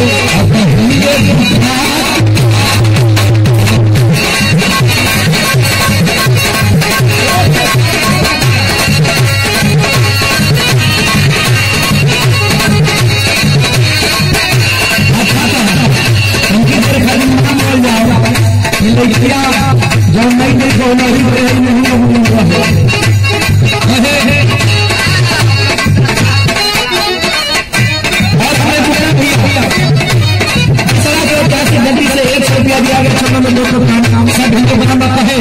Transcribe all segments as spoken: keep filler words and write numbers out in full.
जब नहीं देखो नहीं नदी से एक सौ रुपया दिया गया छप्पन लोग को काम काम से ढंग बना रखा है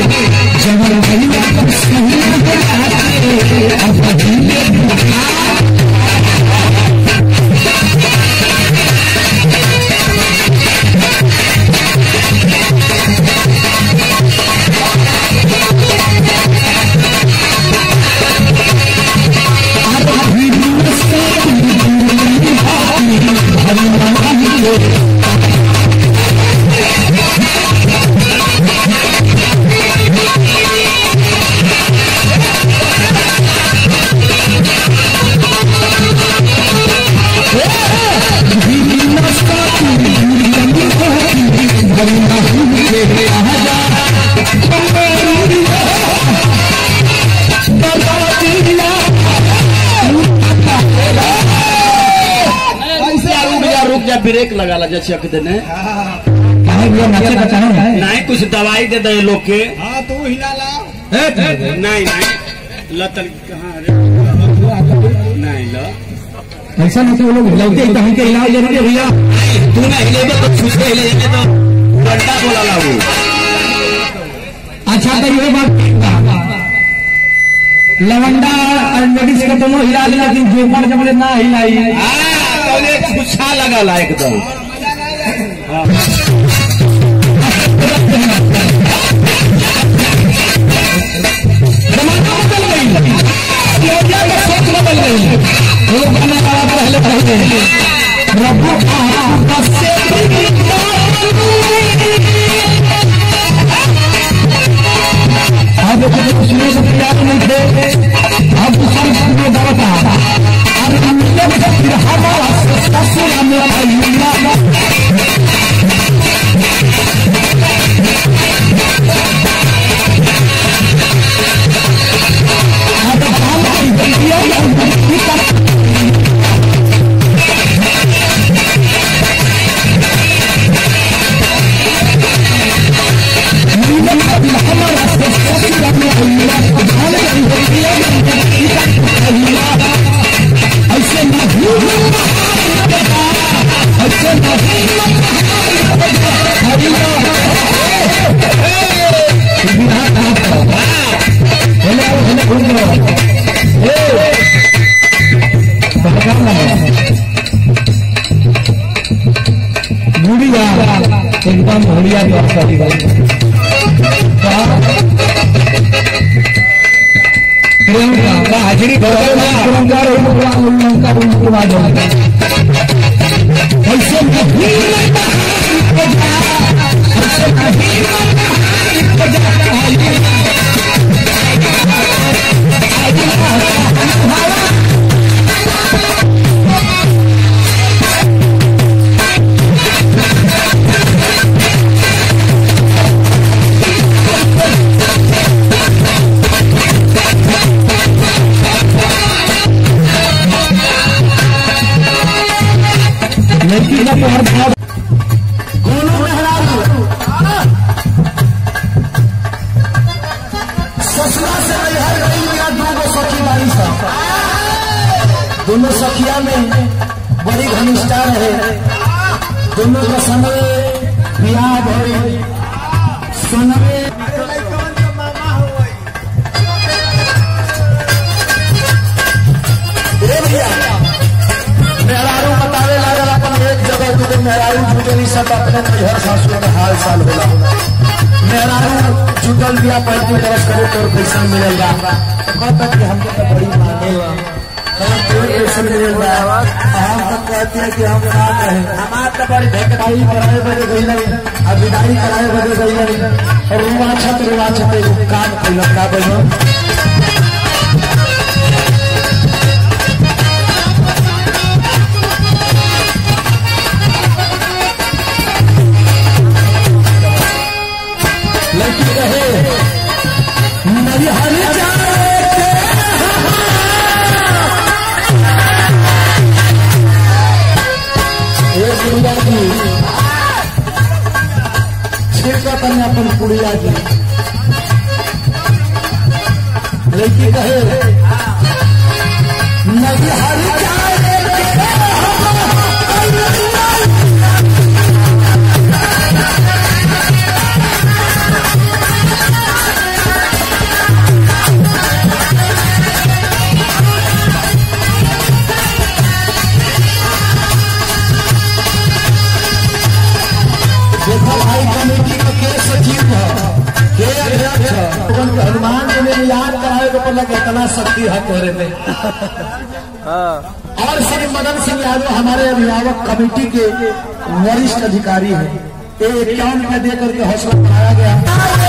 ब्रेक लगा ला जैसे देने नहीं कुछ दवाई दे दे लोग के। हाँ तू हिला ला नहीं नहीं लतल कहाँ नहीं ला ऐसा नहीं तो लोग हिलाते तो हमके हिला लेंगे भैया तू ना हिले तो छूट के हिले जाते तो बंदा बोला ला वो। अच्छा तो ये बात लवंडा और लेडीज का दोनों हिला लिया लेकिन जोकर जब ना हिलाई छुच्छा लगा ला एकदम। बदल गई सोच बदल गई वो गाना गाना पहले पहले रब्बू अब उसमें से तैयार नहीं थे अब उसमें दौड़ता एकदम होलिया हाजिरी दोनों सखिया में बड़ी घनिष्ठा रहे। दोनों का समय ब्याह भरे समय मेहरारू बतावे लागल अपन एक जगह दूसरे मेहरारू जुटली सब अपने घर सासुओं में हाल साल होला। मेहरारू जुटल दिया पैंती बरस करे तो पैसा मिलेगा कहता कि हमको तो बड़ी मांगेगा पैसा मिलेगा। हम तो कहते हैं कि हम ना कहें हमार तो बड़ी भेकटाई कराए बजे गई और विदाई कराए बजे गई और रुआ छत रुआ छत काम कैलक का बनो जी छिड़का तने अपन पुड़िया जी लड़की कहे नहीं हर हनुमान जी ने याद कराए को पता कितना शक्ति है तोरे में। और श्री मदन सिंह यादव हमारे अभिभावक कमेटी के वरिष्ठ अधिकारी हैं। ये इक्यावन में देकर के हौसला बढ़ाया गया।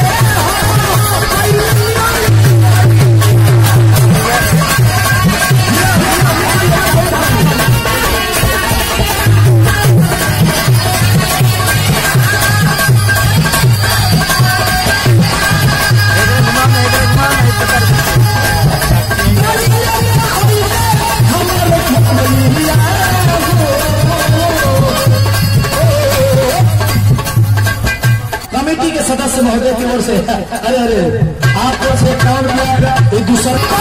कमेटी के सदस्य महोदय की ओर से अरे अरे आपको से काम किया एक दूसरा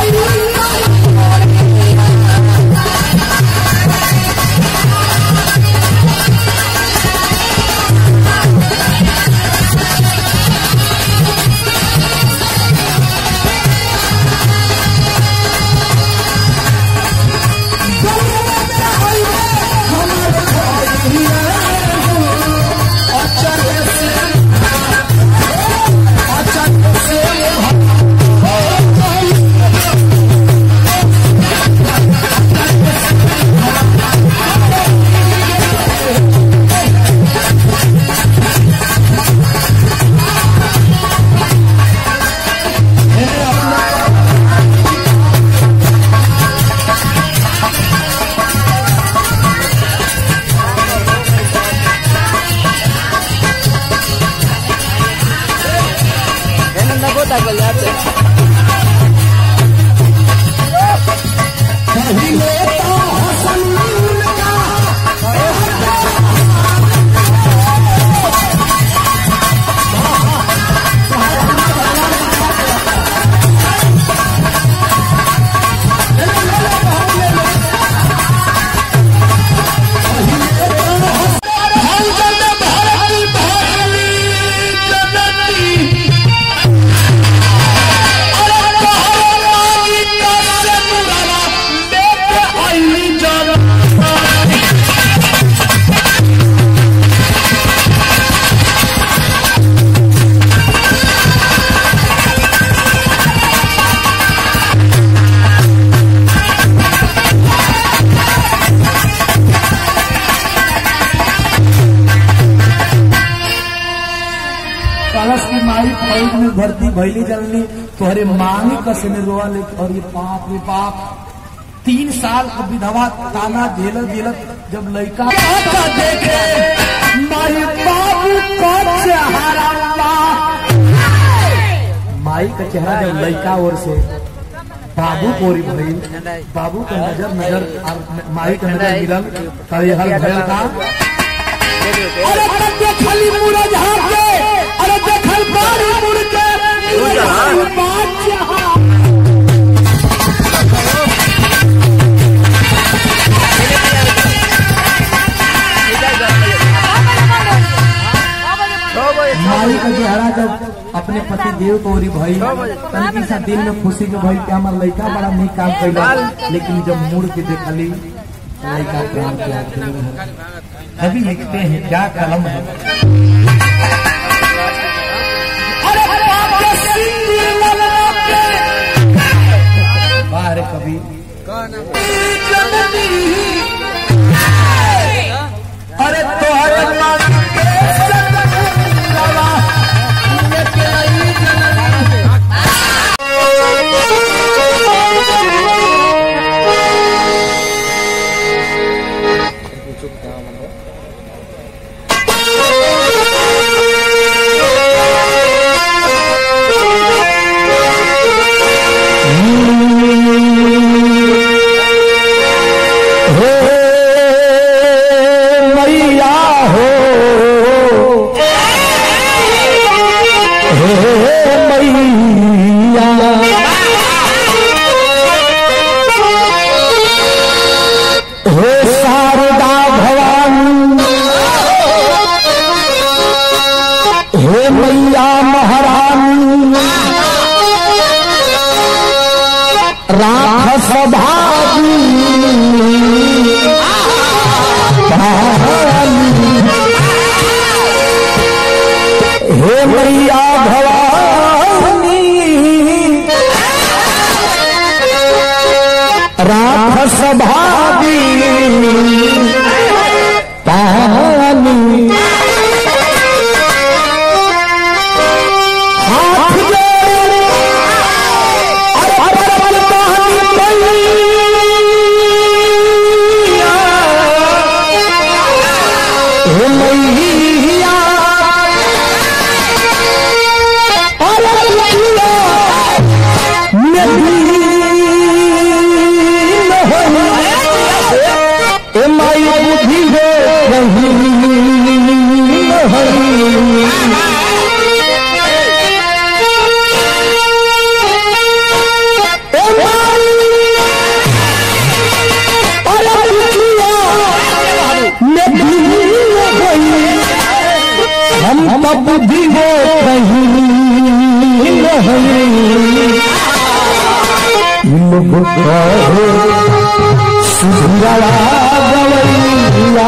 फौज में भर्ती भैली जलनी तोहरे मांगी कसने रोआ ले और ये पाप रे पाप तीन साल का विधवा ताना झेलत झेलत जब लड़का देखे माई बाबू का चेहरा माई का चेहरा जब लड़का ओर से बाबू कोरी भई बाबू का नजर नजर माई का नजर मिलन तभी हल भयल का अरे देखली मुड़ा जहां के अरे देखल बारी मुड़ के माई का चेहरा जब अपने पति देव को और भाई तनिक सा दिल में खुशी के भाई क्या हमारा लड़का बड़ा नहीं काम कर, लेकिन जब मुड़ के देखली लड़का प्राण त्याग कभी लिखते हैं क्या कलम है बाहर कभी अरे तो हो हो हे मैया हे शारदा भवानी हे मैया महारानी राख सभागी हे मैया भवानी राख सभागी पानी हाथ जोड़े अरबल कहानी मैया हे मैया माई बुद्धि हो हम बुद्धि हो कहीं सुधरा गवैया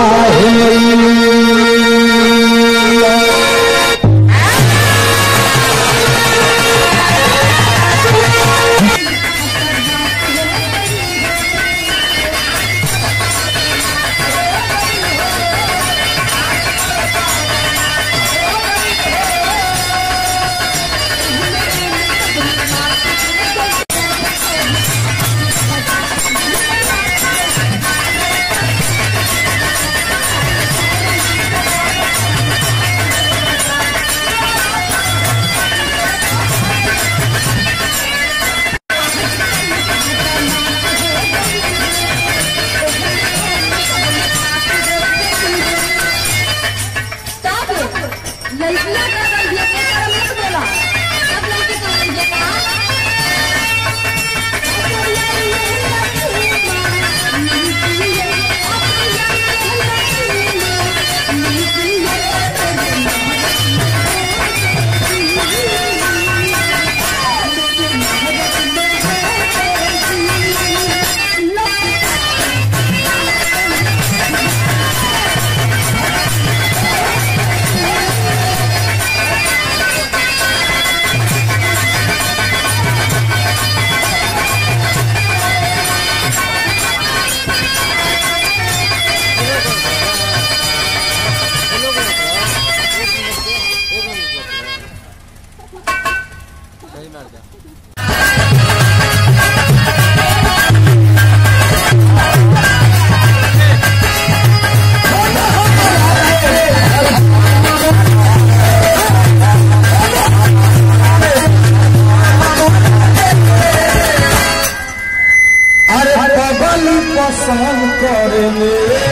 पसंद करेंगे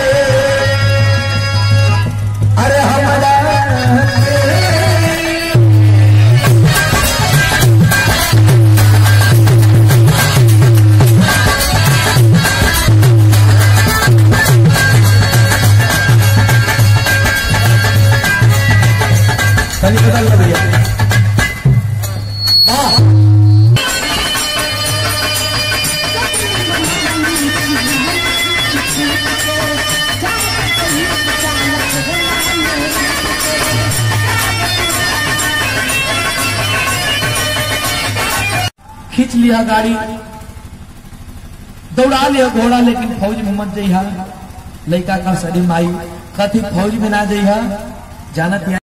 अरे हमारा बदल भैया खींच लिया गाड़ी दौड़ा लिया घोड़ा लेकिन फौज में मत जइहा लड़का का सरी माई कथी फौज में ना जइहा जानत